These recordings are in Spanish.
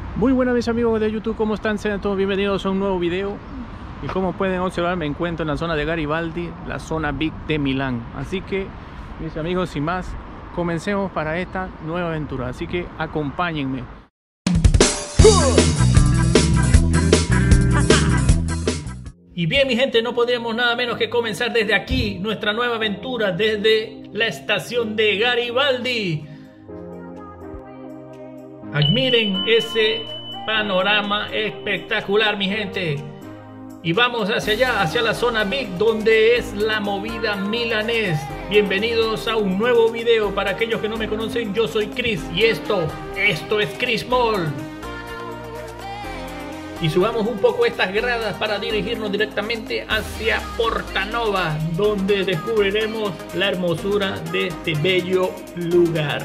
Muy buenas mis amigos de YouTube, ¿cómo están? Sean todos bienvenidos a un nuevo video. Y como pueden observar, me encuentro en la zona de Garibaldi, la zona Big de Milán. Así que mis amigos, sin más, comencemos para esta nueva aventura. Así que acompáñenme. Y bien mi gente, no podríamos nada menos que comenzar desde aquí nuestra nueva aventura, desde la estación de Garibaldi. Admiren ese panorama espectacular mi gente. Y vamos hacia allá, hacia la zona Big, donde es la movida milanés. Bienvenidos a un nuevo video. Para aquellos que no me conocen, yo soy Chris y esto es Chris Mall. Y subamos un poco estas gradas para dirigirnos directamente hacia Portanova, donde descubriremos la hermosura de este bello lugar.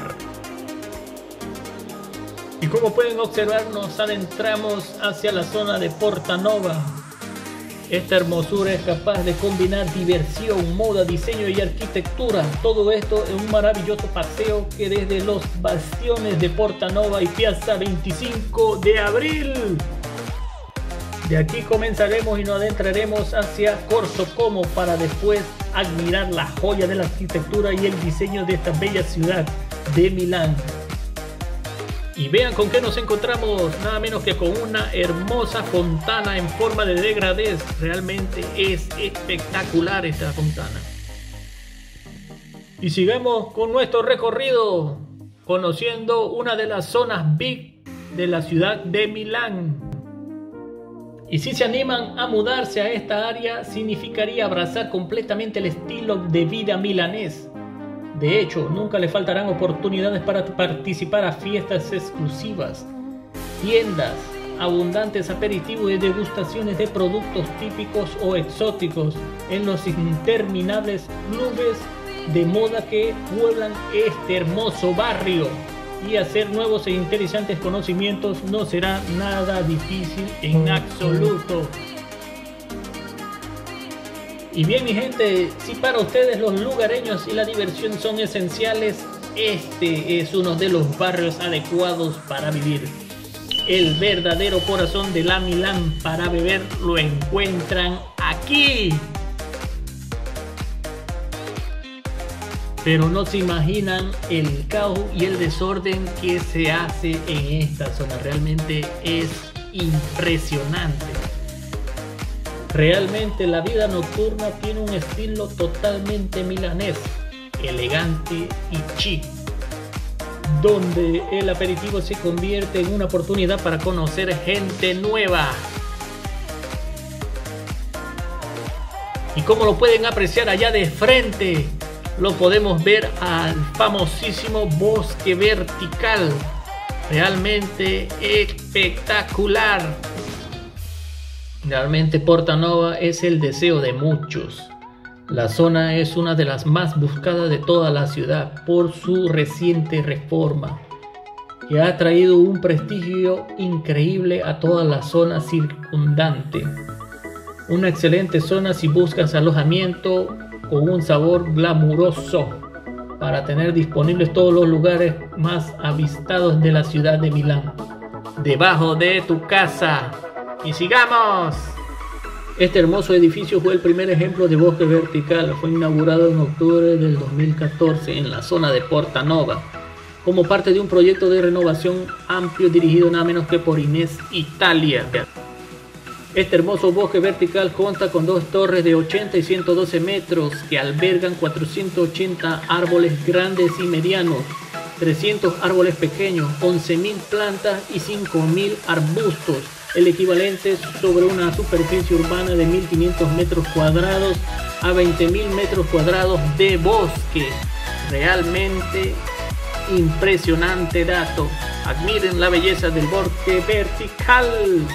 Y como pueden observar, nos adentramos hacia la zona de Portanova. Esta hermosura es capaz de combinar diversión, moda, diseño y arquitectura. Todo esto en un maravilloso paseo que desde los bastiones de Portanova y Piazza 25 de Abril. De aquí comenzaremos y nos adentraremos hacia Corso Como para después admirar la joya de la arquitectura y el diseño de esta bella ciudad de Milán. Y vean con qué nos encontramos, nada menos que con una hermosa fontana en forma de degradés. Realmente es espectacular esta fontana. Y sigamos con nuestro recorrido, conociendo una de las zonas Big de la ciudad de Milán. Y si se animan a mudarse a esta área, significaría abrazar completamente el estilo de vida milanés. De hecho, nunca le faltarán oportunidades para participar a fiestas exclusivas, tiendas, abundantes aperitivos y degustaciones de productos típicos o exóticos en los interminables clubes de moda que pueblan este hermoso barrio. Y hacer nuevos e interesantes conocimientos no será nada difícil en absoluto. Y bien mi gente, si para ustedes los lugareños y la diversión son esenciales, este es uno de los barrios adecuados para vivir. El verdadero corazón de la Milán para beber lo encuentran aquí. Pero no se imaginan el caos y el desorden que se hace en esta zona. Realmente es impresionante. Realmente la vida nocturna tiene un estilo totalmente milanés, elegante y chic, donde el aperitivo se convierte en una oportunidad para conocer gente nueva. Y como lo pueden apreciar allá de frente, lo podemos ver al famosísimo bosque vertical. Realmente espectacular. Realmente Portanova es el deseo de muchos. La zona es una de las más buscadas de toda la ciudad por su reciente reforma, que ha traído un prestigio increíble a toda la zona circundante. Una excelente zona si buscas alojamiento con un sabor glamuroso para tener disponibles todos los lugares más avistados de la ciudad de Milán, debajo de tu casa. Y sigamos. Este hermoso edificio fue el primer ejemplo de bosque vertical. Fue inaugurado en octubre del 2014 en la zona de Portanova, como parte de un proyecto de renovación amplio dirigido nada menos que por Inés Italia. Este hermoso bosque vertical consta con dos torres de 80 y 112 metros que albergan 480 árboles grandes y medianos, 300 árboles pequeños, 11.000 plantas y 5.000 arbustos, el equivalente sobre una superficie urbana de 1.500 metros cuadrados a 20.000 metros cuadrados de bosque. Realmente impresionante dato. Admiren la belleza del bosque vertical.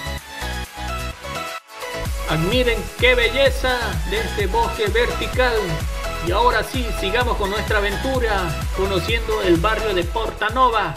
Admiren qué belleza de este bosque vertical. Y ahora sí, sigamos con nuestra aventura, conociendo el barrio de Portanova.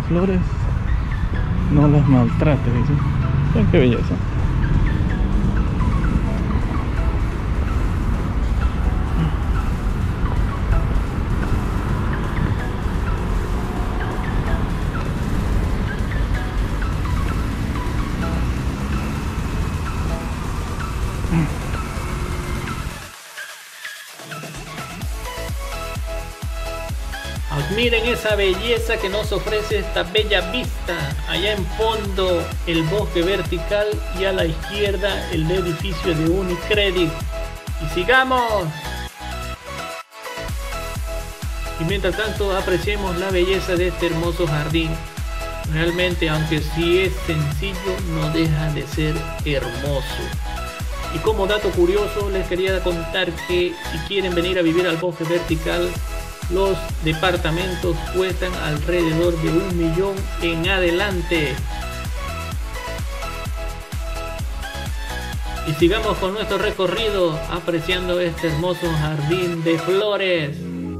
las flores no las maltrate, dice. Miren qué belleza. Admiren esa belleza que nos ofrece esta bella vista. Allá en fondo el bosque vertical y a la izquierda el edificio de Unicredit. Y sigamos. Y mientras tanto apreciemos la belleza de este hermoso jardín. Realmente, aunque sí es sencillo, no deja de ser hermoso. Y como dato curioso les quería contar que si quieren venir a vivir al bosque vertical, los departamentos cuestan alrededor de 1 millón en adelante. Y sigamos con nuestro recorrido apreciando este hermoso jardín de flores.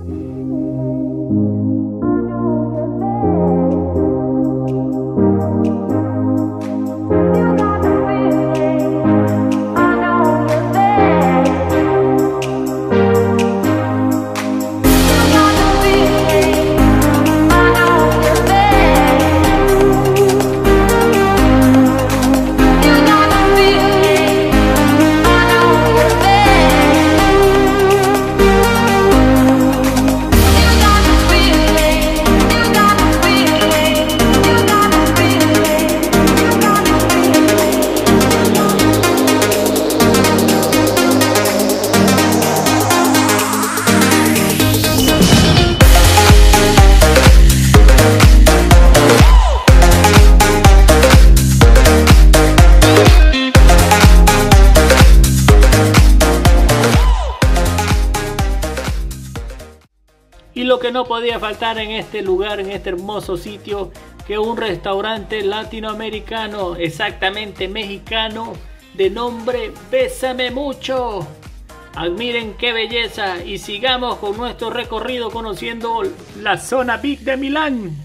Y lo que no podía faltar en este lugar, en este hermoso sitio, que un restaurante latinoamericano, exactamente mexicano, de nombre Bésame Mucho. Admiren qué belleza y sigamos con nuestro recorrido conociendo la zona Big de Milán.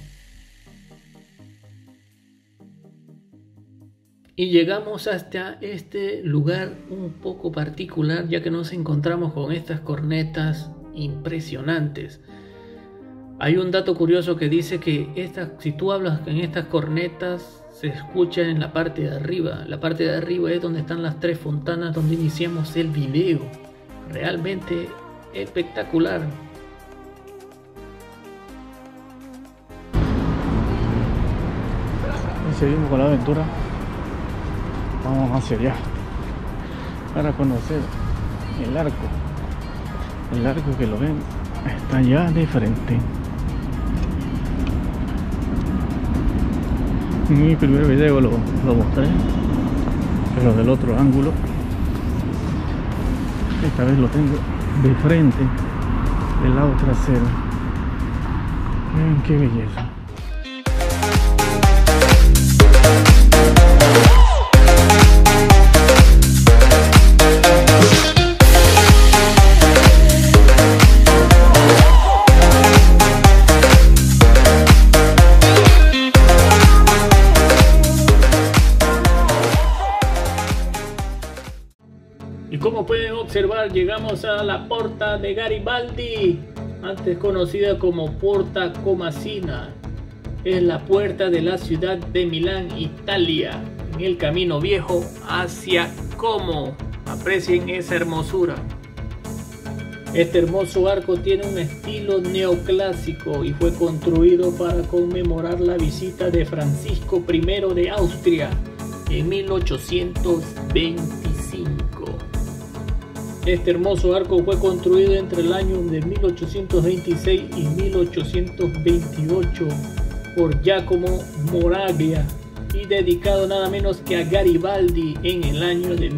Y llegamos hasta este lugar un poco particular, ya que nos encontramos con estas cornetas impresionantes. Hay un dato curioso que dice que si tú hablas en estas cornetas se escucha en la parte de arriba. La parte de arriba es donde están las 3 fontanas donde iniciamos el video. Realmente espectacular. Y seguimos con la aventura. Vamos hacia allá para conocer el arco. El arco que lo ven está allá de frente. En mi primer video lo mostré, pero del otro ángulo. Esta vez lo tengo de frente, del lado trasero. Miren qué belleza. Como pueden observar, llegamos a la Porta de Garibaldi, antes conocida como Porta Comasina. Es la puerta de la ciudad de Milán, Italia, en el camino viejo hacia Como. Aprecien esa hermosura. Este hermoso arco tiene un estilo neoclásico y fue construido para conmemorar la visita de Francisco I de Austria en 1825. Este hermoso arco fue construido entre el año de 1826 y 1828 por Giacomo Moravia y dedicado nada menos que a Garibaldi en el año de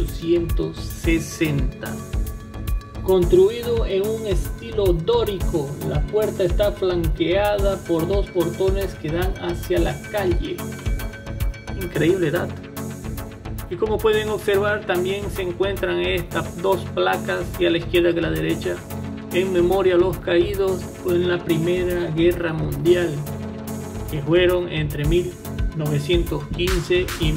1860. Construido en un estilo dórico, la puerta está flanqueada por 2 portones que dan hacia la calle. Increíble dato. Y como pueden observar, también se encuentran estas 2 placas, y a la izquierda que a la derecha, en memoria a los caídos en la Primera Guerra Mundial. que fueron entre 1915 y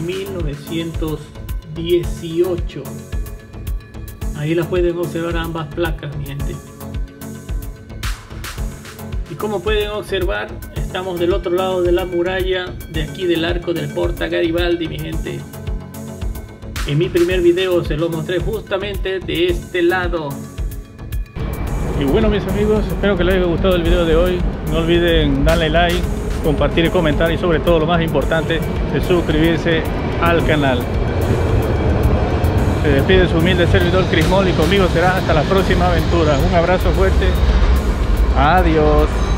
1918. Ahí las pueden observar ambas placas, mi gente. Y como pueden observar, estamos del otro lado de la muralla de aquí del arco del Porta Garibaldi, mi gente. En mi primer video se lo mostré justamente de este lado. Y bueno, mis amigos, espero que les haya gustado el video de hoy. No olviden darle like, compartir y comentar, y sobre todo lo más importante, de suscribirse al canal. Se despide su humilde servidor Crismol, y conmigo será hasta la próxima aventura. Un abrazo fuerte. Adiós.